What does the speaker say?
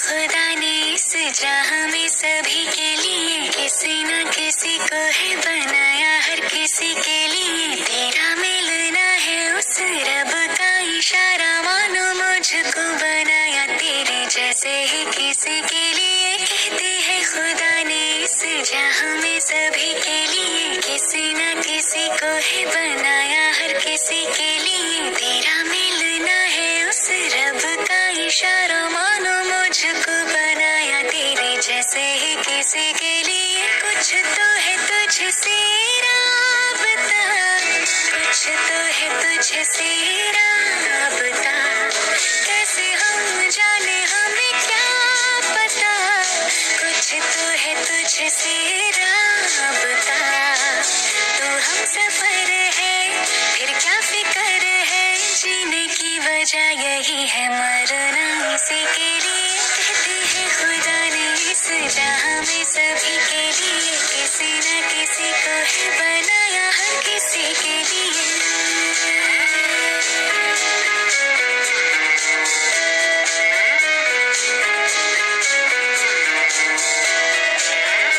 खुदा ने इस जहां में सभी के लिए किसी न किसी को है बनाया, हर किसी के लिए तेरा मिलना है उस रब का इशारा, मानो मुझको बनाया तेरे जैसे ही किसी के लिए। कहते हैं खुदा ने इस जहां में सभी के लिए किसी न किसी को है बनाया, हर किसी के लिए तेरा मिलना है उस रब का इशारा, मानो मुझको बनाया तेरे जैसे ही किसी के लिए। कुछ तो है तुझसे राबता, कुछ तो है तुझसे राबता, कैसे हम जाने हमें क्या पता, कुछ तो है तुझसे राबता। तो हम सफर है फिर क्या फिक्र है, जीने की वजह यही है मरना इसी के लिए। कहते हैं खुदा ने इस जहां में सभी के लिए किसी न किसी को